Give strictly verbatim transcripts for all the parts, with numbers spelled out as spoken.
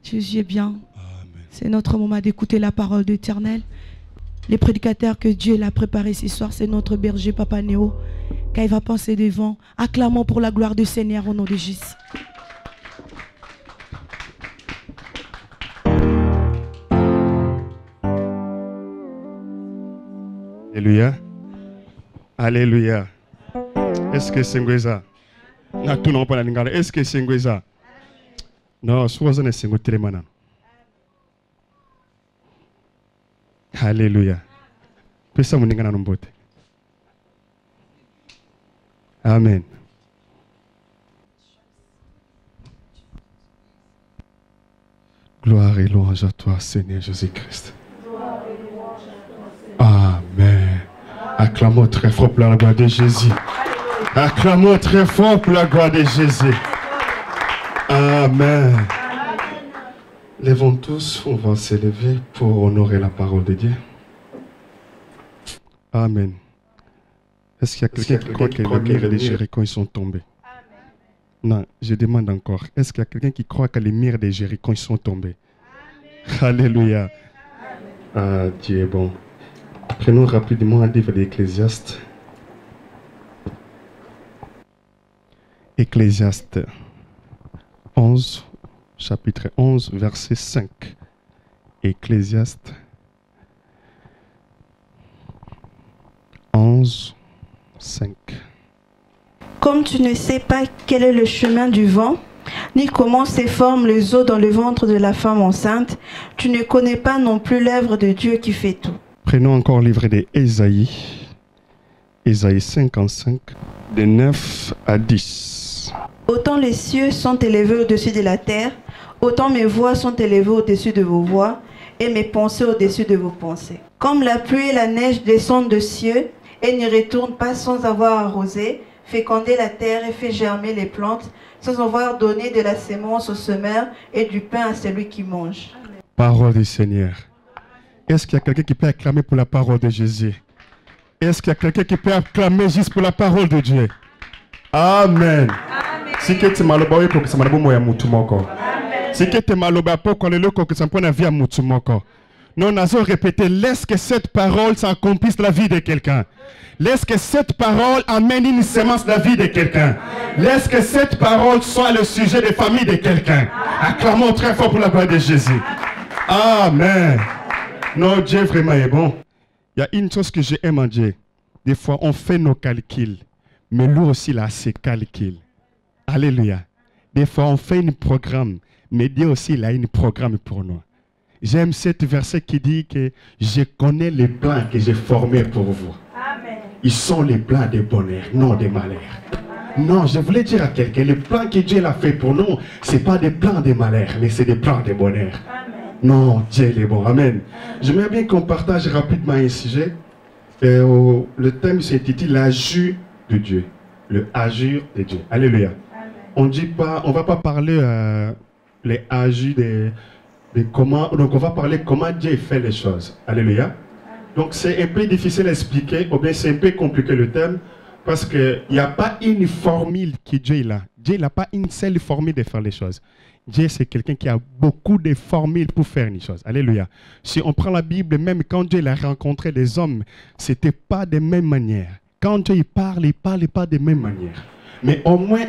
Jésus est bien. C'est notre moment d'écouter la parole de l'Éternel. Les prédicateurs que Dieu l'a préparés ce soir, c'est notre berger Papa Néo. Quand il va passer devant, acclamons pour la gloire du Seigneur au nom de Jésus. Alléluia. Alléluia. Est-ce que c'est ça? Est-ce que c'est ça? Non, sois un single trémanan. Alléluia. Amen. Gloire et louange à toi, Seigneur Jésus-Christ. Amen. Acclamons très fort pour la gloire de Jésus. Acclamons très fort pour la gloire de Jésus. Amen. Lèvons tous, on va s'élever pour honorer la parole de Dieu. Amen. Est-ce qu'il y a quelqu'un qui croit que les murs des Jéricho sont tombés? Non, je demande encore. Est-ce qu'il y a quelqu'un qui croit que les murs des Jéricho sont tombés? Alléluia. Ah, Dieu est bon. Prenons rapidement un livre d'Ecclésiaste. Ecclésiaste onze, chapitre onze, verset cinq. Ecclésiaste onze, cinq. Comme tu ne sais pas quel est le chemin du vent, ni comment se forment les eaux dans le ventre de la femme enceinte, tu ne connais pas non plus l'œuvre de Dieu qui fait tout. Prenons encore le livre d'Ésaïe, Ésaïe cinquante-cinq, de neuf à dix. Autant les cieux sont élevés au-dessus de la terre, autant mes voix sont élevées au-dessus de vos voix, et mes pensées au-dessus de vos pensées. Comme la pluie et la neige descendent des cieux, et n'y retournent pas sans avoir arrosé, fécondé la terre et fait germer les plantes, sans avoir donné de la sémence au semeur et du pain à celui qui mange. Parole du Seigneur. Est-ce qu'il y a quelqu'un qui peut acclamer pour la parole de Jésus? Est-ce qu'il y a quelqu'un qui peut acclamer juste pour la parole de Dieu? Amen. Si que tu maloba oui pour que ça m'a bon moyen mutu moko. Si que tu maloba pour qu'on le loco que ça prenne la vie à mutu moko. Non, nous avons répété, laisse que cette parole s'accomplisse la vie de quelqu'un. Laisse que cette parole amène une sémence de la vie de quelqu'un. Laisse que cette parole soit le sujet de famille de quelqu'un. Acclamons très fort pour la gloire de Jésus. Amen. Non, Dieu vraiment est bon. Il y a une chose que j'aime en Dieu. Des fois, on fait nos calculs. Mais lui aussi, il a ses calculs. Alléluia. Des fois, on fait un programme. Mais Dieu aussi, il a un programme pour nous. J'aime cet verset qui dit que je connais les plans que j'ai formés pour vous. Amen. Ils sont les plans de bonheur, non de malheur. Non, je voulais dire à quelqu'un, les plans que Dieu a fait pour nous, ce n'est pas des plans de malheur, mais c'est des plans de bonheur. Amen. Non, Dieu est bon. Amen. J'aimerais bien qu'on partage rapidement un sujet. Euh, le thème s'intitule l'agir de Dieu. Le agir de Dieu. Alléluia. Amen. On dit pas, on ne va pas parler euh, les agir des... De comment, donc on va parler comment Dieu fait les choses. Alléluia. Donc c'est un peu difficile à expliquer, ou bien c'est un peu compliqué le thème, parce qu'il n'y a pas une formule que Dieu a. Dieu n'a pas une seule formule de faire les choses. Dieu c'est quelqu'un qui a beaucoup de formules pour faire une chose. Alléluia. Si on prend la Bible, même quand Dieu a rencontré des hommes, ce n'était pas de même manière. Quand Dieu parle, il ne parle pas de même manière. Mais au moins,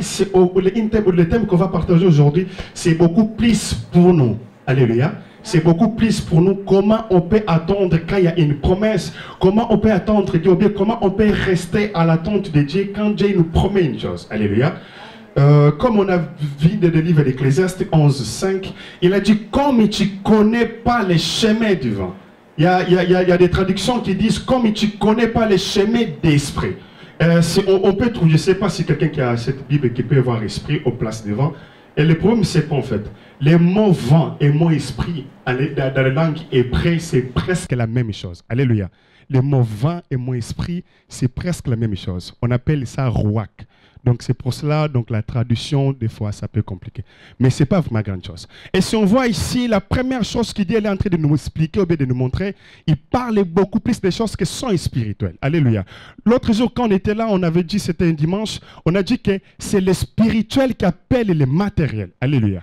le thème qu'on va partager aujourd'hui, c'est beaucoup plus pour nous. Alléluia. C'est beaucoup plus pour nous comment on peut attendre quand il y a une promesse, comment on peut attendre Dieu, bien comment on peut rester à l'attente de Dieu quand Dieu nous promet une chose. Alléluia. Euh, comme on a vu dans le livre d'Ecclésiaste onze, cinq, il a dit comme tu ne connais pas les chemins du vent. Il y a, il y a, il y a, il y a des traductions qui disent comme tu ne connais pas les chemins d'esprit. Euh, on, on peut trouver, je ne sais pas si quelqu'un qui a cette Bible qui peut avoir esprit au place devant. Et le problème, c'est quoi en fait? Les mots vent et mots esprit, dans la langue hébreu, c'est presque la même chose. Alléluia. Les mots vent et mots esprit, c'est presque la même chose. On appelle ça rouak. Donc c'est pour cela, donc la traduction, des fois, ça peut compliquer. Mais ce n'est pas vraiment grande chose. Et si on voit ici, la première chose qu'il dit, elle est en train de nous expliquer, ou bien de nous montrer, il parle beaucoup plus des choses qui sont spirituelles. Alléluia. L'autre jour, quand on était là, on avait dit, c'était un dimanche, on a dit que c'est le spirituel qui appelle le matériel. Alléluia.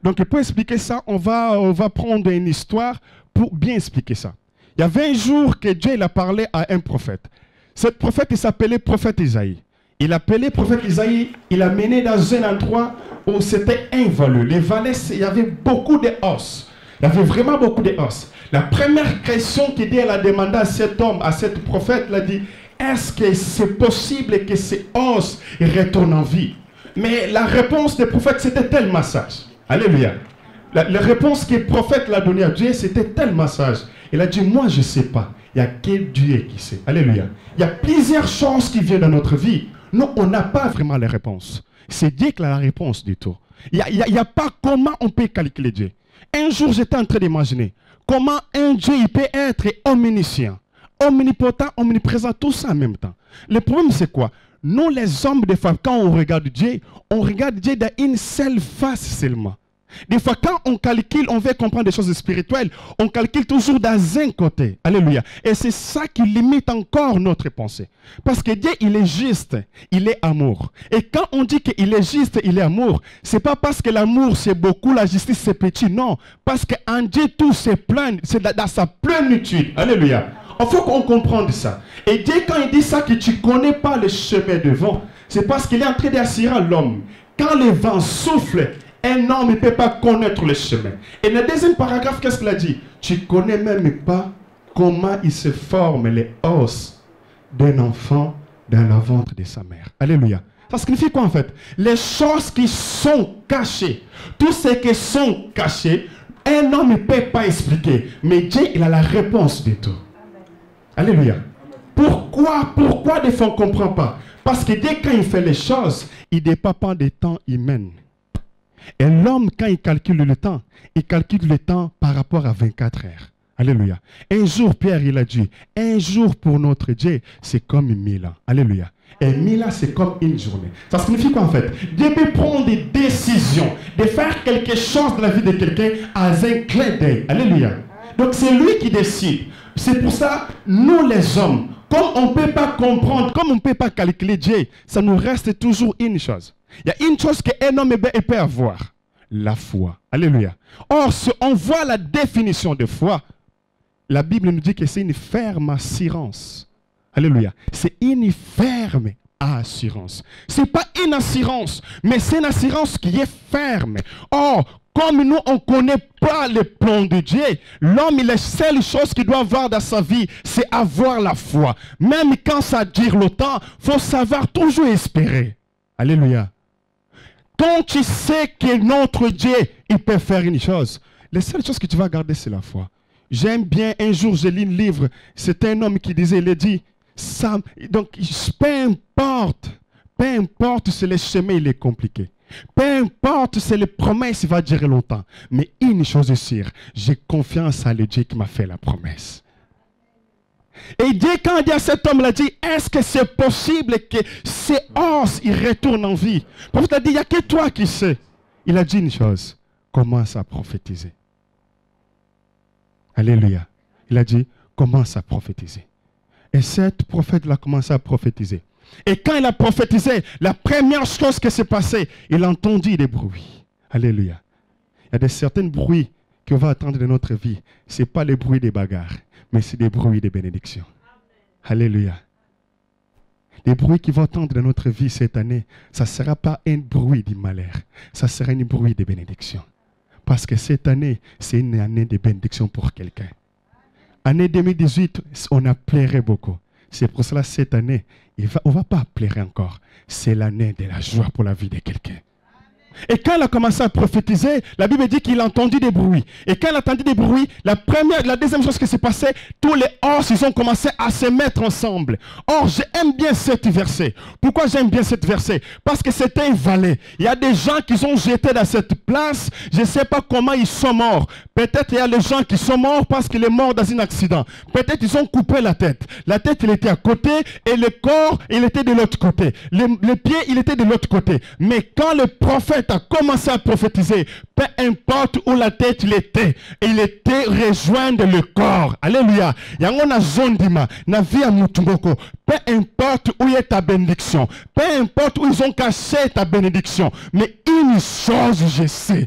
Donc pour expliquer ça, on va, on va prendre une histoire pour bien expliquer ça. Il y avait un jour que Dieu il a parlé à un prophète. Ce prophète, il s'appelait prophète Isaïe. Il appelait prophète Isaïe, il l'a mené dans un endroit où c'était un vallée. Les vallées, il y avait beaucoup de os. Il y avait vraiment beaucoup de os. La première question que Dieu a demandé à cet homme, à cet prophète, il a dit, est-ce que c'est possible que ces os retournent en vie? Mais la réponse du prophète, c'était tellement sage. Alléluia. La, la réponse que le prophète l'a donnée à Dieu, c'était tellement sage. Il a dit, moi je ne sais pas. Il n'y a que Dieu qui sait. Alléluia. Il y a plusieurs choses qui viennent dans notre vie. Nous, on n'a pas vraiment les réponses. C'est Dieu qui a la réponse du tout. Il n'y a, a, a pas comment on peut calculer Dieu. Un jour, j'étais en train d'imaginer comment un Dieu il peut être omniscient, omnipotent, omniprésent, tout ça en même temps. Le problème, c'est quoi? Nous, les hommes, des fois, quand on regarde Dieu, on regarde Dieu d'une seule face seulement. Des fois, quand on calcule, on veut comprendre des choses spirituelles, on calcule toujours dans un côté. Alléluia. Et c'est ça qui limite encore notre pensée. Parce que Dieu, il est juste, il est amour. Et quand on dit qu'il est juste, il est amour, ce n'est pas parce que l'amour c'est beaucoup, la justice c'est petit, non. Parce qu'en Dieu, tout c'est plein, c'est dans sa plénitude. Alléluia. Il faut qu'on comprenne ça. Et Dieu, quand il dit ça, que tu ne connais pas le chemin de vent, c'est parce qu'il est en train d'assurer l'homme. Quand le vent souffle, un homme ne peut pas connaître le chemin. Et le deuxième paragraphe, qu'est-ce qu'il a dit? Tu ne connais même pas comment il se forme les os d'un enfant dans le ventre de sa mère. Alléluia. Ça signifie quoi en fait? Les choses qui sont cachées, tout ce qui sont cachés, un homme ne peut pas expliquer. Mais Dieu, il a la réponse de tout. Alléluia. Pourquoi, pourquoi des fois on ne comprend pas? Parce que dès quand il fait les choses, il ne dépend pas des temps humains. Et l'homme, quand il calcule le temps, il calcule le temps par rapport à vingt-quatre heures. Alléluia. Un jour, Pierre, il a dit, un jour pour notre Dieu, c'est comme mille ans. Alléluia. Et mille ans, c'est comme une journée. Ça signifie quoi en fait? Dieu peut prendre des décisions, de faire quelque chose dans la vie de quelqu'un à un clin d'œil. Alléluia. Donc c'est lui qui décide. C'est pour ça, nous les hommes, comme on ne peut pas comprendre, comme on ne peut pas calculer Dieu, ça nous reste toujours une chose. Il y a une chose qu'un homme peut avoir, la foi. Alléluia. Or, si on voit la définition de foi, la Bible nous dit que c'est une ferme assurance. Alléluia. C'est une ferme assurance. Ce n'est pas une assurance, mais c'est une assurance qui est ferme. Or, comme nous, on ne connaît pas le plan de Dieu, l'homme, la seule chose qu'il doit avoir dans sa vie, c'est avoir la foi. Même quand ça dure le temps, il faut savoir toujours espérer. Alléluia. Quand tu sais que notre Dieu, il peut faire une chose, la seule chose que tu vas garder, c'est la foi. J'aime bien, un jour, j'ai lu un livre, c'était un homme qui disait, il a dit, ça, donc, peu importe, peu importe si le chemin il est compliqué, peu importe si les promesses il va durer longtemps, mais une chose est sûre, j'ai confiance à le Dieu qui m'a fait la promesse. Et Dieu, quand il dit à cet homme, il a dit, est-ce que c'est possible que ces os, ils retournent en vie? Le prophète a dit, il n'y a que toi qui sais. Il a dit une chose, commence à prophétiser. Alléluia. Il a dit, commence à prophétiser. Et cet prophète a commencé à prophétiser. Et quand il a prophétisé, la première chose qui s'est passée, il a entendu des bruits. Alléluia. Il y a des certains bruits qu'on va attendre de notre vie. Ce n'est pas les bruits des bagarres, mais c'est des bruits de bénédiction. Alléluia. Les bruits qui vont entendre dans notre vie cette année, ça ne sera pas un bruit du malheur, ça sera un bruit de bénédiction. Parce que cette année, c'est une année de bénédiction pour quelqu'un. Année deux mille dix-huit, on a pleuré beaucoup. C'est pour cela cette année, il va, on ne va pas pleurer encore. C'est l'année de la joie pour la vie de quelqu'un. Et quand il a commencé à prophétiser, la Bible dit qu'il a entendu des bruits. Et quand il a entendu des bruits, la première, la deuxième chose qui s'est passée, tous les os, ils ont commencé à se mettre ensemble. Or, j'aime bien cette verset. Pourquoi j'aime bien cette verset? Parce que c'était une vallée. Il y a des gens qui sont jetés dans cette place. Je ne sais pas comment ils sont morts. Peut-être il y a des gens qui sont morts parce qu'il est mort dans un accident. Peut-être ils ont coupé la tête. La tête, il était à côté et le corps, il était de l'autre côté. Le, le pied, il était de l'autre côté. Mais quand le prophète a commencé à prophétiser, peu importe où la tête il était, il était rejoindre le corps. Alléluia. Yangona zondima, na vie à mutungoko. Peu importe où est ta bénédiction, peu importe où ils ont caché ta bénédiction, mais une chose je sais,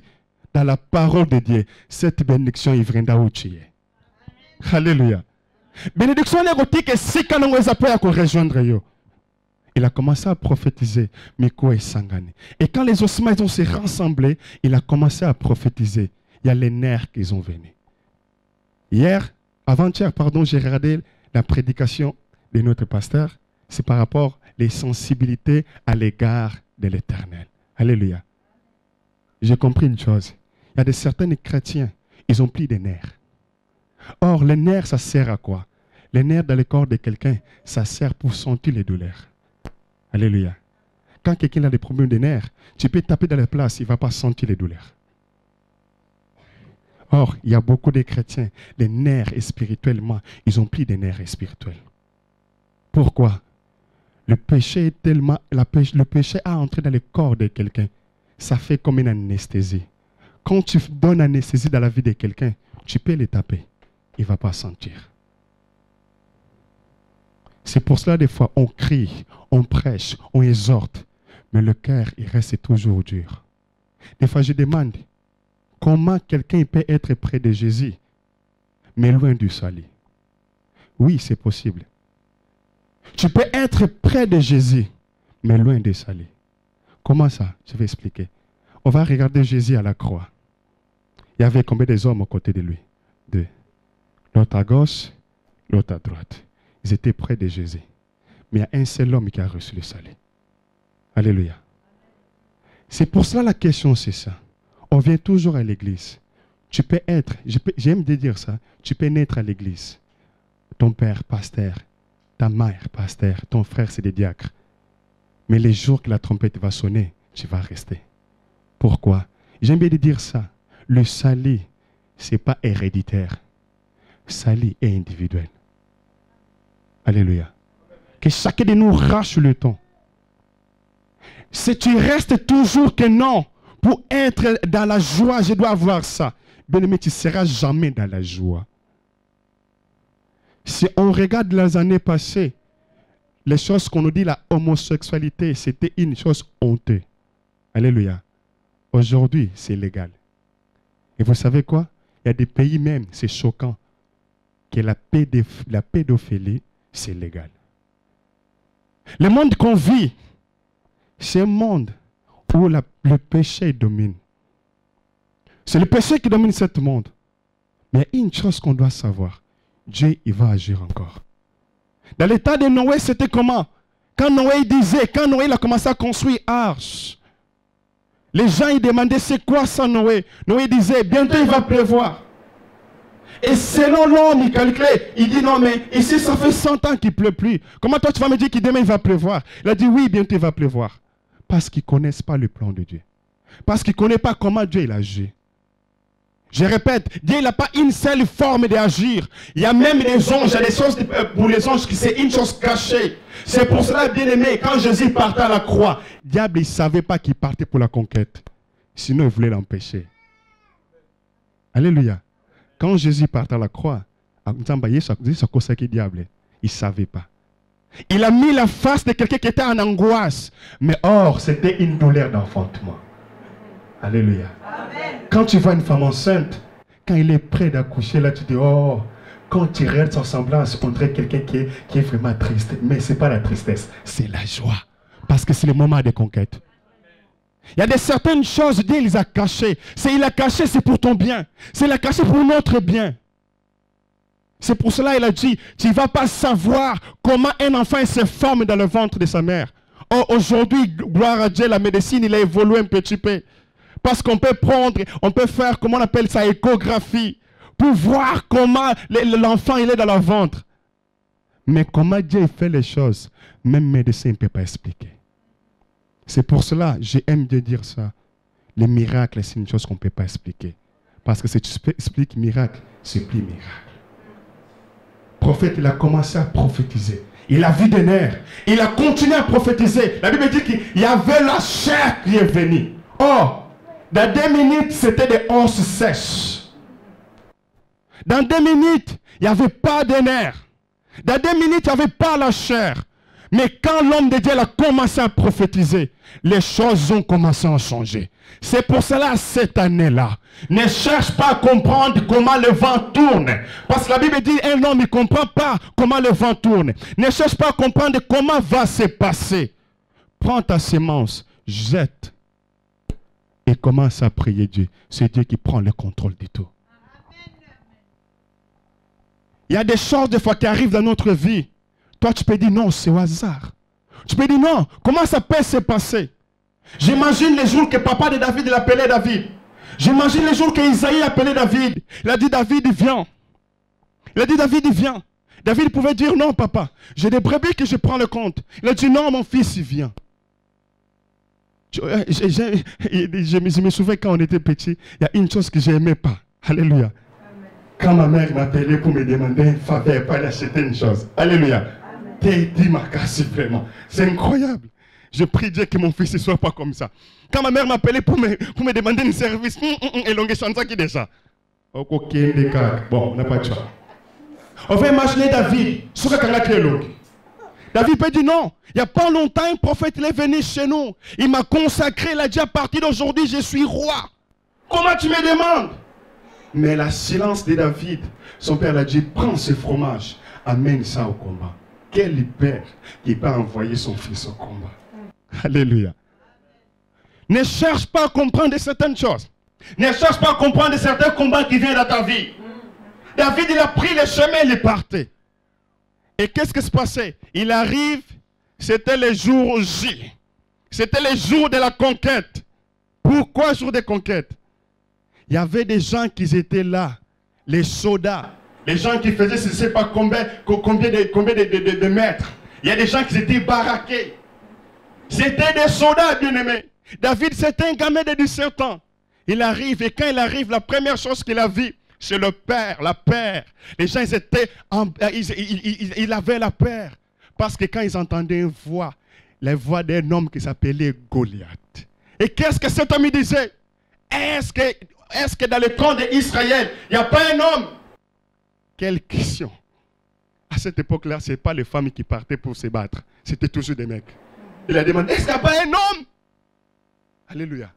dans la parole de Dieu, cette bénédiction il viendra où tu es. Alléluia. Bénédiction est que si quand on est appelé à rejoindre yo. Il a commencé à prophétiser, Miko et Sangane. Et quand les ossements ont se rassemblés, il a commencé à prophétiser. Il y a les nerfs qui sont venus. Hier, avant-hier, pardon, j'ai regardé la prédication de notre pasteur. C'est par rapport aux sensibilités à l'égard de l'Éternel. Alléluia. J'ai compris une chose. Il y a de certains chrétiens, ils ont pris des nerfs. Or, les nerfs, ça sert à quoi? Les nerfs dans le corps de quelqu'un, ça sert pour sentir les douleurs. Alléluia. Quand quelqu'un a des problèmes de nerfs, tu peux taper dans la place, il ne va pas sentir les douleurs. Or, il y a beaucoup de chrétiens, les nerfs spirituellement, ils ont pris des nerfs spirituels. Pourquoi? Le péché est tellement, la péché, le péché a entré dans le corps de quelqu'un. Ça fait comme une anesthésie. Quand tu donnes anesthésie dans la vie de quelqu'un, tu peux le taper. Il ne va pas sentir. C'est pour cela, des fois, on crie, on prêche, on exhorte. Mais le cœur, il reste toujours dur. Des fois, je demande, comment quelqu'un peut être près de Jésus, mais loin du salut? Oui, c'est possible. Tu peux être près de Jésus, mais loin du salut. Comment ça? Je vais expliquer. On va regarder Jésus à la croix. Il y avait combien d'hommes aux côtés de lui? Deux. L'autre à gauche, l'autre à droite. Ils étaient près de Jésus. Mais il y a un seul homme qui a reçu le salut. Alléluia. C'est pour cela la question, c'est ça. On vient toujours à l'église. Tu peux être, j'aime dire ça, tu peux naître à l'église. Ton père, pasteur, ta mère, pasteur, ton frère, c'est des diacres. Mais les jours que la trompette va sonner, tu vas rester. Pourquoi? J'aime bien dire ça. Le salut, ce n'est pas héréditaire. Le salut est individuel. Alléluia. Que chacun de nous rache le temps. Si tu restes toujours que non, pour être dans la joie, je dois avoir ça. Bien-aimé, tu ne seras jamais dans la joie. Si on regarde les années passées, les choses qu'on nous dit, la homosexualité, c'était une chose honteuse. Alléluia. Aujourd'hui, c'est légal. Et vous savez quoi? Il y a des pays même, c'est choquant, que la, pédoph la pédophilie, c'est légal. Le monde qu'on vit, c'est un monde où la, le péché domine. C'est le péché qui domine ce monde. Mais il y a une chose qu'on doit savoir. Dieu, il va agir encore. Dans l'état de Noé, c'était comment? Quand Noé disait, quand Noé il a commencé à construire arche, les gens ils demandaient c'est quoi ça Noé? Noé disait, bientôt il va pleuvoir. Et selon l'homme, il calculait, il dit non mais ici ça fait cent ans qu'il ne pleut plus. Comment toi tu vas me dire que demain il va pleuvoir? Il a dit oui, bientôt il va pleuvoir. Parce qu'ils ne connaissent pas le plan de Dieu. Parce qu'ils ne connaissent pas comment Dieu il agit. Je répète, Dieu n'a pas une seule forme d'agir. Il y a même des anges, il y a des choses pour les anges qui c'est une chose cachée. C'est pour cela, bien aimé, quand Jésus partait à la croix, le diable ne savait pas qu'il partait pour la conquête. Sinon, il voulait l'empêcher. Alléluia. Quand Jésus partait à la croix, il ne savait pas. Il a mis la face de quelqu'un qui était en angoisse. Mais or, c'était une douleur d'enfantement. Alléluia. Amen. Quand tu vois une femme enceinte, quand il est prêt d'accoucher, là tu dis, oh, quand tu regardes son semblance, on dirait quelqu'un qui est, qui est vraiment triste. Mais ce n'est pas la tristesse, c'est la joie. Parce que c'est le moment de conquête. Il y a de certaines choses, Dieu les a cachées. C'est il a caché, c'est pour ton bien. C'est il a caché pour notre bien. C'est pour cela qu'il a dit, tu ne vas pas savoir comment un enfant se forme dans le ventre de sa mère. Oh, aujourd'hui, gloire à Dieu, la médecine, il a évolué un petit peu. Parce qu'on peut prendre, on peut faire, comment on appelle ça, échographie, pour voir comment l'enfant il est dans le ventre. Mais comment Dieu fait les choses, même médecin ne peut pas expliquer. C'est pour cela, j'aime bien dire ça. Les miracles, c'est une chose qu'on ne peut pas expliquer. Parce que si tu expliques miracle, c'est plus miracle. Le prophète, il a commencé à prophétiser. Il a vu des nerfs. Il a continué à prophétiser. La Bible dit qu'il y avait la chair qui est venue. Oh! Dans deux minutes, c'était des os sèches. Dans deux minutes, il n'y avait pas de nerfs. Dans deux minutes, il n'y avait pas la chair. Mais quand l'homme de Dieu a commencé à prophétiser, les choses ont commencé à changer. C'est pour cela, cette année-là, ne cherche pas à comprendre comment le vent tourne. Parce que la Bible dit, un homme ne comprend pas comment le vent tourne. Ne cherche pas à comprendre comment va se passer. Prends ta sémence, jette et commence à prier Dieu. C'est Dieu qui prend le contrôle du tout. Il y a des choses des fois qui arrivent dans notre vie. Toi, tu peux dire non, c'est au hasard. Tu peux dire non, comment ça peut se passer? J'imagine les jours que papa de David l'appelait David. J'imagine les jours qu'Isaïe appelait David. Il a dit David, viens. Il a dit David, viens. David pouvait dire non, papa. J'ai des brebis que je prends le compte. Il a dit non, mon fils, il vient. Je, je, je, je, je me souviens quand on était petit, il y a une chose que je n'aimais pas. Alléluia. Quand ma mère m'appelait pour me demander une faveur, pas d'acheter une chose. Alléluia. T'es dit ma casse vraiment. C'est incroyable. Je prie Dieu que mon fils ne soit pas comme ça. Quand ma mère m'appelait pour me, pour me demander un service, et l'on chante qui déjà. Bon, on n'a pas de choix. On va imaginer David. David peut dire non. Il n'y a pas longtemps, un prophète il est venu chez nous. Il m'a consacré. Il a dit à partir d'aujourd'hui, je suis roi. Comment tu me demandes? Mais la silence de David, son père l'a dit, prends ce fromage, amène ça au combat. Quel père qui peut envoyer son fils au combat? Alléluia. Ne cherche pas à comprendre certaines choses. Ne cherche pas à comprendre certains combats qui viennent dans ta vie. David, il a pris le chemin, il est parti. Et qu'est-ce qui se passait? Il arrive, c'était le jour J. C'était le jour de la conquête. Pourquoi jour de conquête? Il y avait des gens qui étaient là, les soldats, les gens qui faisaient, je ne sais pas combien, combien, de, combien de, de, de, de mètres. Il y a des gens qui étaient baraqués. C'était des soldats, bien-aimés. David, c'était un gamin de dix-sept ans. Il arrive, et quand il arrive, la première chose qu'il a vue, c'est le père, la peur. Les gens, ils étaient, en, ils, ils, ils, ils avaient la peur. Parce que quand ils entendaient une voix, la voix d'un homme qui s'appelait Goliath. Et qu'est-ce que cet homme disait? Est-ce que, est-ce que dans le camp d'Israël, il n'y a pas un homme? Quelle question. À cette époque-là, ce n'est pas les femmes qui partaient pour se battre. C'était toujours des mecs. Il a demandé, est-ce qu'il n'y a pas un homme? Alléluia.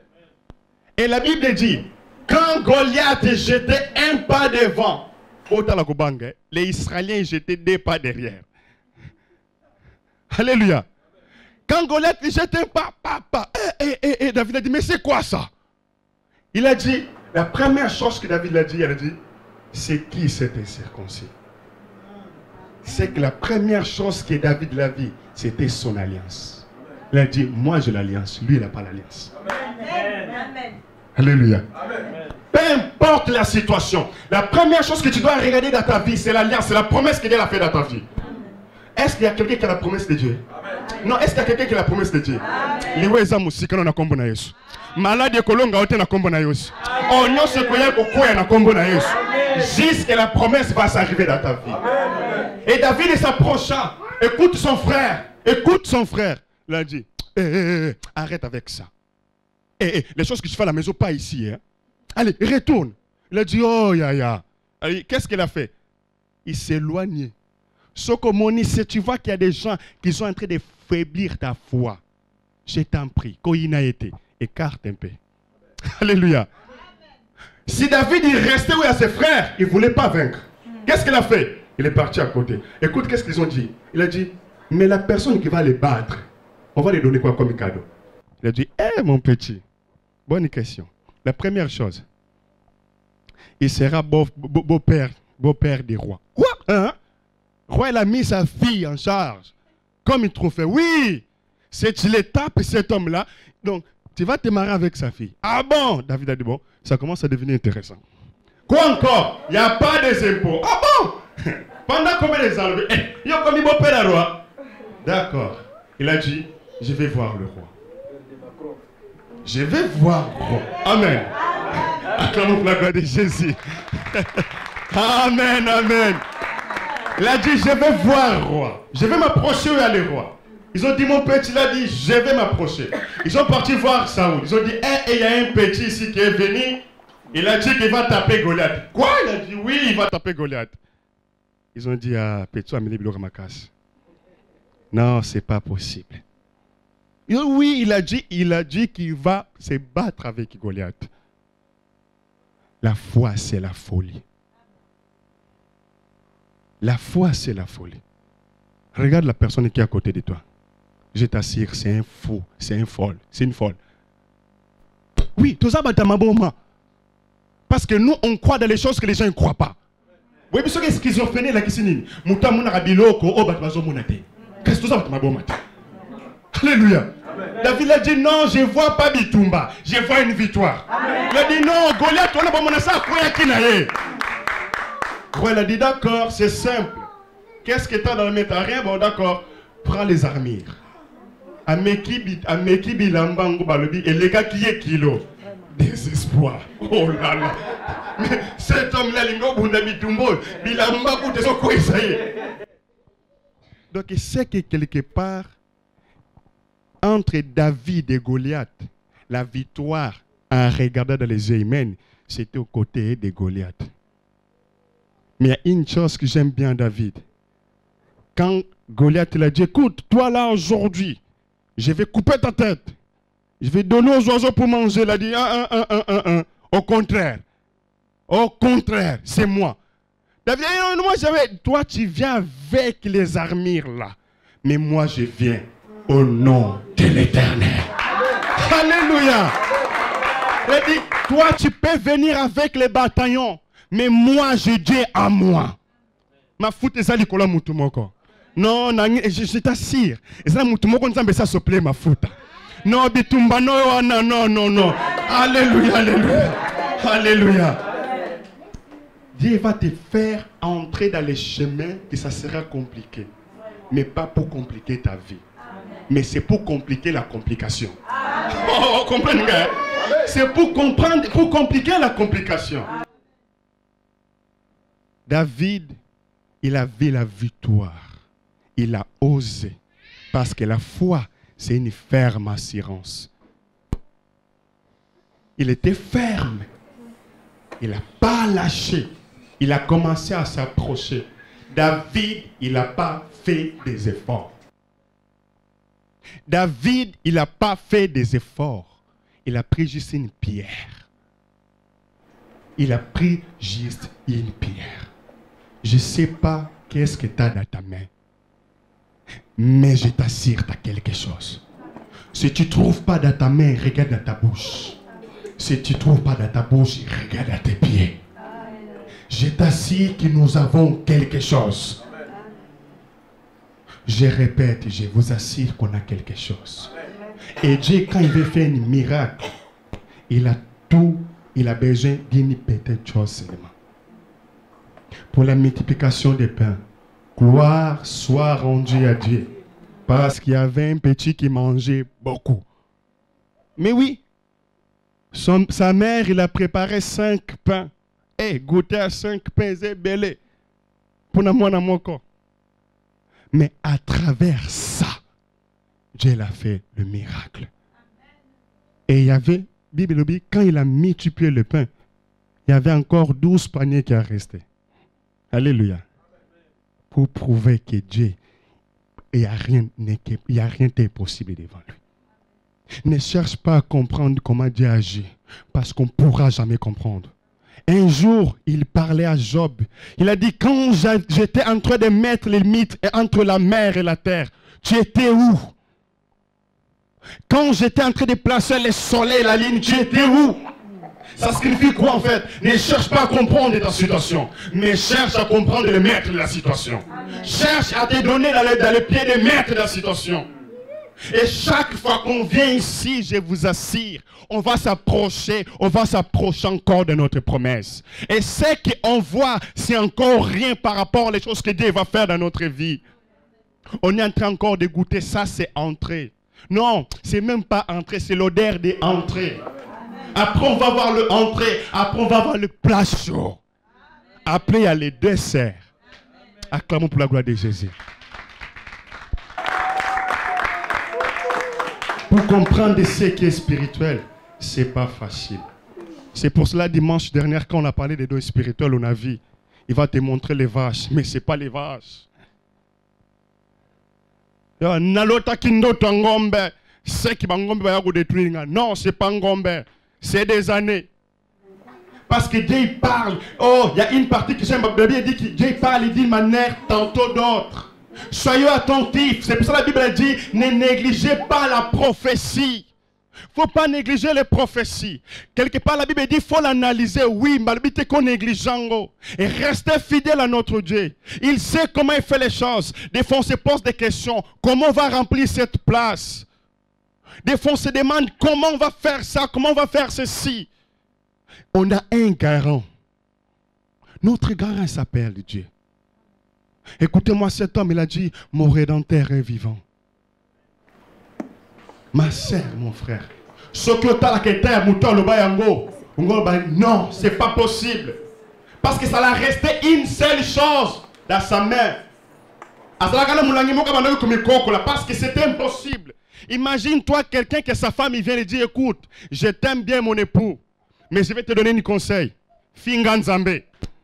Et la Bible dit, quand Goliath jetait un pas devant, les Israéliens jetaient deux pas derrière. Alléluia. Quand Goliath jetait un pas, pas, pas, et, et, et David a dit, mais c'est quoi ça? Il a dit, la première chose que David a dit, il a dit, c'est qui s'était circoncis? C'est que la première chose que David a vue, c'était son alliance. Il a dit, moi j'ai l'alliance, lui il n'a pas l'alliance. Amen. Alléluia. Amen. Peu importe la situation, la première chose que tu dois regarder dans ta vie, c'est l'alliance, c'est la promesse que Dieu a fait dans ta vie. Est-ce qu'il y a quelqu'un qui a la promesse de Dieu? Amen. Non, est-ce qu'il y a quelqu'un qui a la promesse de Dieu? Malade kolonga ote na kombo na Yesu. Onyo se koya kokoya na kombo na Yesu. Jusqu'à la promesse va s'arriver dans ta vie. Amen. Et David s'approcha. Écoute son frère. Écoute son frère. Il a dit, eh, eh, eh, arrête avec ça. Eh, eh, les choses que tu fais à la maison, pas ici. Hein. Allez, retourne. Il a dit, oh, ya, ya. Qu'est-ce qu'il a fait? Il s'est éloigné. Sokomoni, si tu vois qu'il y a des gens qui sont en train de faiblir ta foi, je t'en prie, Koïna été, écarte un peu. Alléluia. Amen. Si David il restait où il y a ses frères, il ne voulait pas vaincre. Qu'est-ce qu'il a fait? Il est parti à côté. Écoute, qu'est-ce qu'ils ont dit? Il a dit, mais la personne qui va les battre, on va lui donner quoi comme cadeau? Il a dit, hé hey, mon petit, bonne question. La première chose, il sera beau-père, beau-père des rois. Quoi? Hein? Roi, il a mis sa fille en charge. Comme il trouve fait. Oui, c'est l'étape, cet homme-là. Donc, tu vas te marier avec sa fille. Ah bon? David a dit, bon, ça commence à devenir intéressant. Quoi encore? Il n'y a pas des impôts. Ah bon? Pendant combien de temps? Il y a comme il beau-père le roi. D'accord. Il a dit, je vais voir le roi. Je vais voir le roi. Amen. Acclamons pour la gloire de Jésus. Amen, amen. Il a dit, je vais voir le roi. Je vais m'approcher où il y a le roi. Ils ont dit, mon petit, il a dit, je vais m'approcher. Ils sont partis voir Saoul. Ils ont dit, eh, il y a un petit ici qui est venu. Il a dit qu'il va taper Goliath. Quoi? Il a dit, oui, il va taper Goliath. Ils ont dit, ah, petit, amène le Ramakas. Non, ce n'est pas possible. Oui, il a dit, il a dit qu'il va se battre avec Goliath. La foi, c'est la folie. La foi, c'est la folie. Regarde la personne qui est à côté de toi. Je t'assure, c'est un fou, c'est un folle, c'est une folle. Oui, tout ça, parce que nous, on croit dans les choses que les gens ne croient pas. Oui, mais ce que schizophrène là qui s'est qu'est-ce que ça va. Alléluia. David a dit non, je ne vois pas Bitumba, je vois une victoire. Amen. Il a dit non, Goliath, on a pas mon ça, quoi qu'il aille. Il a dit d'accord, c'est simple. Qu'est-ce que tu as dans le métal? Rien, bon d'accord, prends les armures. Ameki bilambango balobi et les gars qui est kilo. Désespoir. Oh là là. Mais cet homme-là, l'ingo bunda bitumbo, bilamba koute so quoi ça y est. Donc il sait que quelque part, entre David et Goliath, la victoire, en regardant dans les yeux humains, c'était aux côtés de Goliath. Mais il y a une chose que j'aime bien David. Quand Goliath il a dit, écoute, toi là aujourd'hui, je vais couper ta tête. Je vais donner aux oiseaux pour manger. Il a dit, un, un, un, un, un. Au contraire. Au contraire, c'est moi. David a dit, non, moi, j'avais, toi tu viens avec les armures là. Mais moi je viens au nom de l'Éternel. Alléluia. Il a dit, toi tu peux venir avec les bataillons. Mais moi je dis à moi. Ma foute est allée coller mon encore. Non, je, je t'assure. Et ça, mon toumoko, nous ça se plaît ma foute. Non, bitumba, non, non, non, non, non. Alléluia, alléluia. Alléluia. Dieu va te faire entrer dans les chemins que ça sera compliqué. Mais pas pour compliquer ta vie. Mais c'est pour compliquer la complication. Oh, comprenez? C'est pour comprendre, pour compliquer la complication. David, il avait la victoire. Il a osé. Parce que la foi, c'est une ferme assurance. Il était ferme. Il n'a pas lâché. Il a commencé à s'approcher. David, il n'a pas fait des efforts. David, il n'a pas fait des efforts. Il a pris juste une pierre. Il a pris juste une pierre. Je ne sais pas qu'est-ce que tu as dans ta main. Mais je t'assure, tu as quelque chose. Si tu ne trouves pas dans ta main, regarde dans ta bouche. Si tu ne trouves pas dans ta bouche, regarde dans tes pieds. Je t'assure que nous avons quelque chose. Je répète, je vous assure qu'on a quelque chose. Et Dieu, quand il veut faire un miracle, il a tout, il a besoin d'une petite chose seulement. Pour la multiplication des pains, gloire soit rendue à Dieu. Parce qu'il y avait un petit qui mangeait beaucoup. Mais oui, son, sa mère, il a préparé cinq pains. Et hey, goûter à cinq pains, c'est belé. Pour moi, dans mon corps. Mais à travers ça, Dieu a fait le miracle. Et il y avait, Bible dit, quand il a multiplié le pain, il y avait encore douze paniers qui a resté. Alléluia. Pour prouver que Dieu, il n'y a rien, il y a rien d'impossible devant lui. Ne cherche pas à comprendre comment Dieu agit, parce qu'on ne pourra jamais comprendre. Un jour, il parlait à Job. Il a dit, quand j'étais en train de mettre les limites entre la mer et la terre, tu étais où? Quand j'étais en train de placer le soleil et la ligne, tu étais où? Ça signifie quoi en fait? Ne cherche pas à comprendre ta situation, mais cherche à comprendre le maître de la situation. Amen. Cherche à te donner dans le, dans le pied du maître de la situation. Et chaque fois qu'on vient ici, je vous assure, on va s'approcher, on va s'approcher encore de notre promesse. Et ce qu'on voit, c'est encore rien par rapport aux choses que Dieu va faire dans notre vie. On est en train encore de goûter, ça c'est entrée. Non, c'est même pas entrée, c'est l'odeur des entrées. Après on va voir le entrée, après on va voir le plat chaud. Après il y a les desserts. Acclamons pour la gloire de Jésus. Pour comprendre ce qui est spirituel, ce n'est pas facile. C'est pour cela, dimanche dernier, quand on a parlé des dons spirituels, on a vu, il va te montrer les vaches, mais ce n'est pas les vaches. Nalota kindoto ngombe. C'est qui va ngombe va détruire. Non, c'est pas ngombe. C'est des années. Parce que Dieu parle. Oh, il y a une partie que j'aime. Il dit que Dieu parle, il dit de manière tantôt d'autre. Soyez attentifs. C'est pour ça que la Bible dit, ne négligez pas la prophétie. Il ne faut pas négliger les prophéties. Quelque part, la Bible dit, il faut l'analyser. Oui, mais la qu'on néglige. Et restez fidèle à notre Dieu. Il sait comment il fait les choses. Des fois, on se pose des questions. Comment on va remplir cette place? Des fois, on se demande comment on va faire ça, comment on va faire ceci. On a un garant. Notre garant s'appelle Dieu. Écoutez-moi, cet homme, il a dit, mon Rédempteur est vivant. Ma sœur, mon frère. Non, ce n'est pas possible. Parce que ça l'a resté une seule chose dans sa main. Parce que c'était impossible. Imagine-toi quelqu'un que sa femme il vient lui dire, écoute, je t'aime bien mon époux, mais je vais te donner un conseil. Fingan Zambé.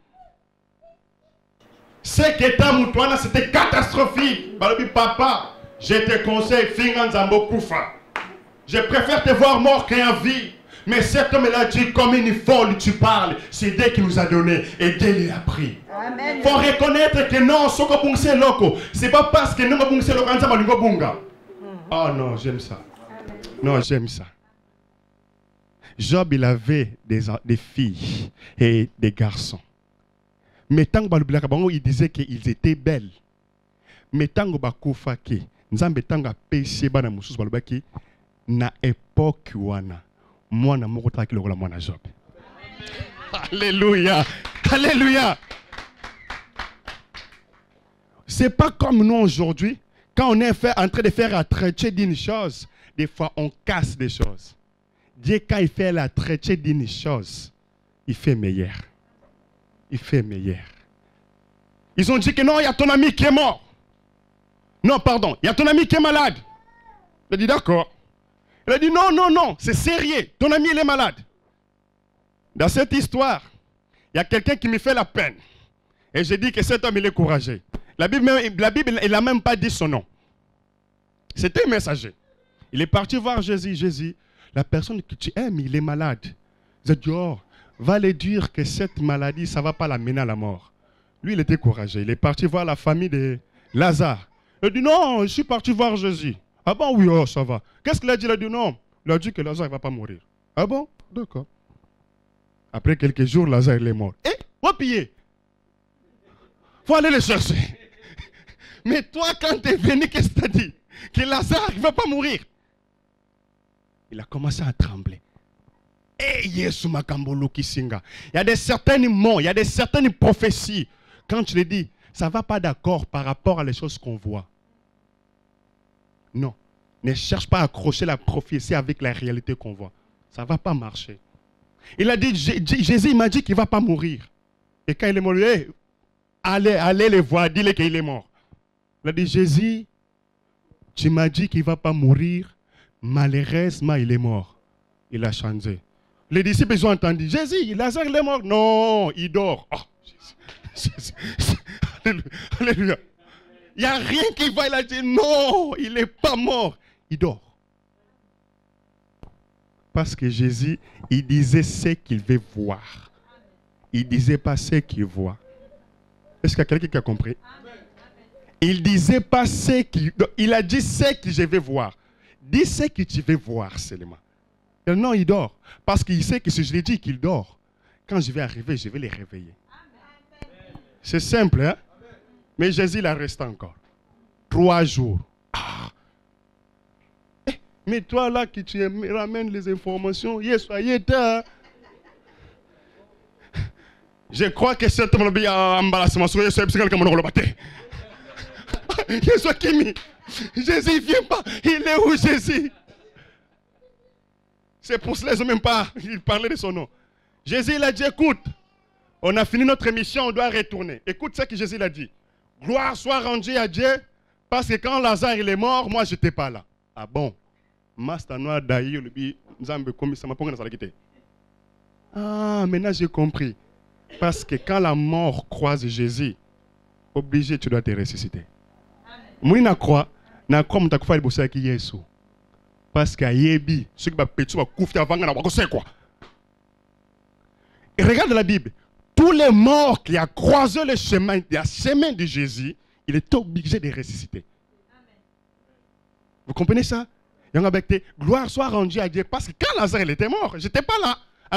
Ce que t'as moutouana, c'était catastrophique. Papa, je te conseille, Fingan Zambo Koufa. Je préfère te voir mort qu'en vie. Mais cet homme l'a dit, comme une folle tu parles. C'est Dieu qui nous a donné et Dieu lui a pris. Il faut reconnaître que non, c'est pas parce que nous avons. Oh non, j'aime ça. Non, j'aime ça. Job, il avait des, des filles et des garçons. Mais tant que il disait qu'ils étaient belles. Mais tant que bakufa ki, nzambe tant que péché bana mususu balobaki na époque wana. Moi na moko taki lokola mwana Job. Alléluia. Alléluia. C'est pas comme nous aujourd'hui. Quand on est fait, en train de faire la traité d'une chose, des fois on casse des choses. Dieu, quand il fait la traité d'une chose, il fait meilleur. Il fait meilleur. Ils ont dit que non, il y a ton ami qui est mort. Non, pardon, il y a ton ami qui est malade. Il a dit d'accord. Il a dit non, non, non, c'est sérieux. Ton ami, il est malade. Dans cette histoire, il y a quelqu'un qui me fait la peine. Et j'ai dit que cet homme, il est courageux. La Bible, la Bible il n'a même pas dit son nom. C'était un messager. Il est parti voir Jésus. Jésus, la personne que tu aimes, il est malade. Il a dit, oh, va lui dire que cette maladie, ça ne va pas l'amener à la mort. Lui, il était courageux. Il est parti voir la famille de Lazare. Il a dit, non, je suis parti voir Jésus. Ah bon, oui, oh, ça va. Qu'est-ce qu'il a dit? Il a dit, non. Il a dit que Lazare ne va pas mourir. Ah bon? D'accord. Après quelques jours, Lazare, il est mort. Eh, va piller. Il faut aller le chercher. Mais toi, quand tu es venu, qu'est-ce que tu as dit? Que Lazare ne va pas mourir. Il a commencé à trembler. Eh, Yesu Makambolo Kisinga. Il y a des certaines mots, il y a des certaines prophéties. Quand tu les dis, ça ne va pas d'accord par rapport à les choses qu'on voit. Non. Ne cherche pas à accrocher la prophétie avec la réalité qu'on voit. Ça ne va pas marcher. Il a dit, Jésus il m'a dit qu'il ne va pas mourir. Et quand il est mort, hey, allez, allez les voir, dis-le qu'il est mort. Il a dit, Jésus, tu m'as dit qu'il ne va pas mourir. Malheureusement, il est mort. Il a changé. Les disciples ils ont entendu, Jésus, Lazare il est mort. Non, il dort. Oh, Jésus. Jésus. Alléluia. Il n'y a rien qui va. Il a dit, non, il n'est pas mort. Il dort. Parce que Jésus, il disait ce qu'il veut voir. Il ne disait pas ce qu'il voit. Est-ce qu'il y a quelqu'un qui a compris? Il ne disait pas ce qu'il... Il a dit ce que je vais voir. Dis ce que tu veux voir seulement. Et non, il dort. Parce qu'il sait que si je lui dis qu'il dort, quand je vais arriver, je vais les réveiller. C'est simple, hein? Mais Jésus, il a resté encore. Trois jours. Ah. Eh, mais toi, là, qui tu me ramènes les informations, yes, soyez là. Je crois que c'est un peu embarrassement. Jésus, il ne vient pas. Il est où, Jésus? C'est pour cela qu'ils n'ont même pas il parlait de son nom. Jésus il a dit, écoute, on a fini notre mission, on doit retourner. Écoute ce que Jésus il a dit. Gloire soit rendue à Dieu, parce que quand Lazare il est mort, moi je n'étais pas là. Ah bon? Ah, maintenant j'ai compris. Parce que quand la mort croise Jésus, obligé tu dois te ressusciter. Moi, je crois, Na comme ta kufa libosa ki Yesu. Parce que yebi, ceux qui va péter va koufi avant na wa c'est quoi. Et regarde la Bible. Tous les morts qui ont croisé le chemin, le chemin de Jésus, il est obligé de ressusciter. Vous comprenez ça? Gloire soit rendue à Dieu. Parce que quand Lazare il était mort, je n'étais pas là.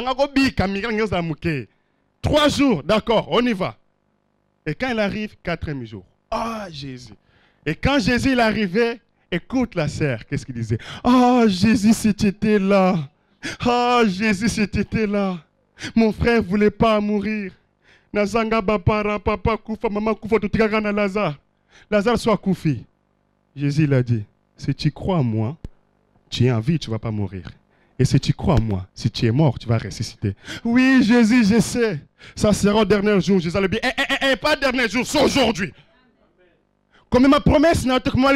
Trois jours, d'accord, on y va. Et quand il arrive, quatrième jour. Ah, Jésus. Et quand Jésus il arrivait, écoute la sœur, qu'est-ce qu'il disait? Ah, Jésus, si tu étais là. Ah, Jésus, si tu étais là. Mon frère ne voulait pas mourir. Nazanga bapara, papa koufa, maman koufa, tout le monde Lazare. Lazare soit koufi. Jésus l'a dit, si tu crois en moi, tu es en vie, tu ne vas pas mourir. Et si tu crois en moi, si tu es mort, tu vas ressusciter. Oui, Jésus, je sais. Ça sera au dernier jour. Jésus a dit, eh, eh, eh, pas dernier jour, c'est aujourd'hui. Comme ma promesse,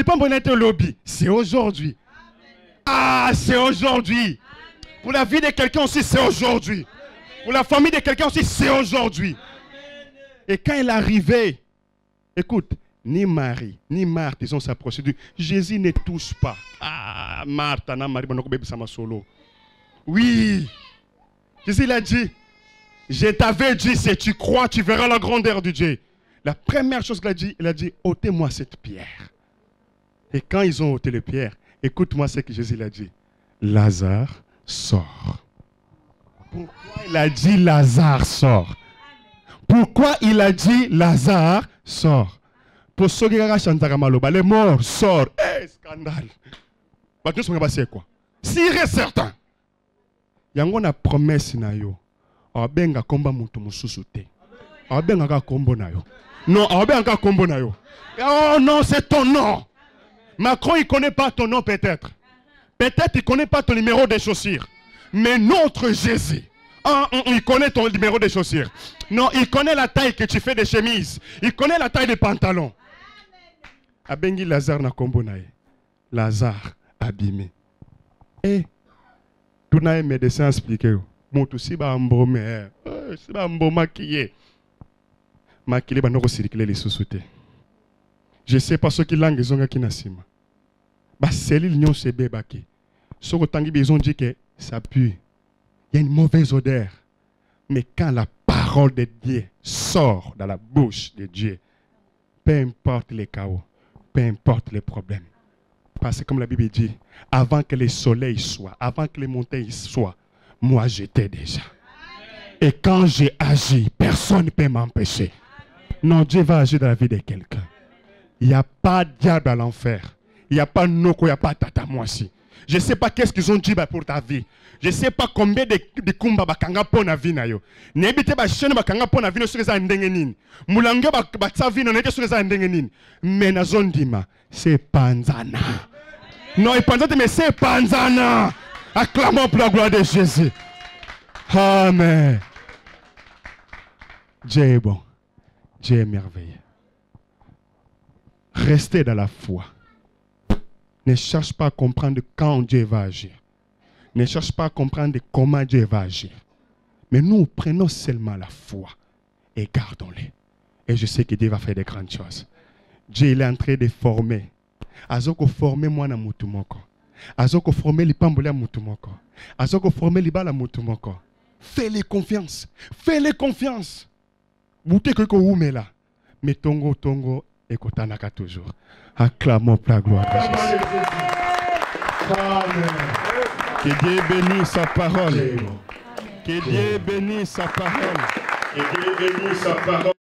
c'est aujourd'hui. Ah, c'est aujourd'hui. Pour la vie de quelqu'un aussi, c'est aujourd'hui. Pour la famille de quelqu'un aussi, c'est aujourd'hui. Et quand il arrivait, écoute, ni Marie, ni Marthe, ils ont sa procédure. Jésus ne touche pas. Ah, Marthe, Anna, Marie, solo. Oui. Jésus il a dit, je t'avais dit, si tu crois, tu verras la grandeur de Dieu. La première chose qu'il a dit, il a dit, ôtez-moi cette pierre. Et quand ils ont ôté les pierres, écoute-moi ce que Jésus a dit. Lazare sort. Pourquoi il a dit Lazare sort? Pourquoi il a dit Lazare sort? Pour ceux qui ont chanté les morts sortent. Eh, scandale. C'est quoi? S'il est certain. Il y a une promesse na yo. Abenga komba mutu mususu te. Abenga kombo na yo. Non, abenga kombo na yo. Oh non, c'est ton nom. Macron, il ne connaît pas ton nom peut-être. Peut-être il ne connaît pas ton numéro de chaussures. Mais notre Jésus, oh, il connaît ton numéro de chaussures. Non, il connaît la taille que tu fais des chemises. Il connaît la taille des pantalons. Abengi Lazare na kombo na ye. Lazare abîmé. Et tout na médecin expliqué. Mon tout si ba mbomé, si ba mboma maquillé. Maquillé ba no circuler les sous-soutés. Je sais pas ce qui langue zonga kinasima. Ba cellule nyon se bebaki. Ce que tangi ils ont dit que ça pue. Il y a une mauvaise odeur. Mais quand la parole de Dieu sort dans la bouche de Dieu, peu importe les chaos, peu importe les problèmes. Parce que comme la Bible dit, avant que le soleil soit, avant que les montagnes soient, moi j'étais déjà. Et quand j'ai agi, personne ne peut m'empêcher. Non, Dieu va agir dans la vie de quelqu'un. Il n'y a pas de diable à l'enfer. Il n'y a pas de noko, il n'y a pas de tata moisi. Je ne sais pas qu'est-ce qu'ils ont dit pour ta vie. Je ne sais pas combien de kumba bakanga pour na vie na yo. Nebite ba chene bakanga pour na vie no sur za ndenge nini. Mulange ba batsa vie no nete sur za ndenge nini. Mais na zondima, c'est panzana. Non, il panzana mais c'est panzana. Acclamons pour la gloire de Jésus. Amen. Dieu est bon. Dieu est merveilleux. Restez dans la foi. Ne cherche pas à comprendre quand Dieu va agir. Ne cherche pas à comprendre comment Dieu va agir. Mais nous prenons seulement la foi et gardons-les. Et je sais que Dieu va faire des grandes choses. Dieu il est en train de former. Azoko former moi na mutumoko. Azoko former li pambole mutumoko. Azoko former li bala mutumoko. Fais-les confiance. Fais-les confiance. Bouté que ko là. Mais tongo tongo et kotanaka toujours. Acclamons pour la gloire de Jésus. Amen. Que Dieu bénisse sa parole. Que Dieu bénisse sa parole. Que Dieu bénisse sa parole.